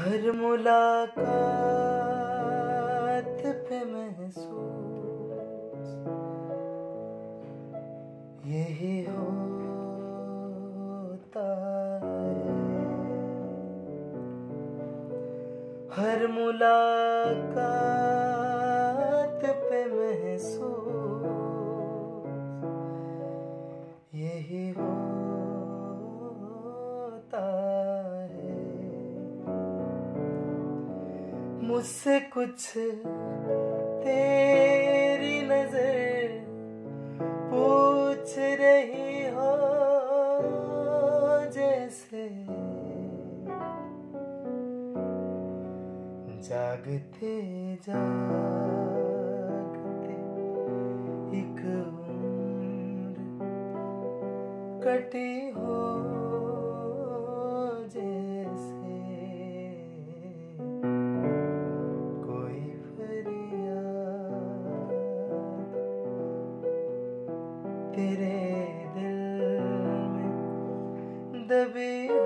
हर मुलाकात पे महसूस यही होता है। हर मुलाकात पे महसूस यही होता है। मुझसे कुछ तेरी नजर पूछ रही हो, जैसे जागते जागते एक उम्र कटी हो, जैसे कोई फरियाद तेरे दिल में दबी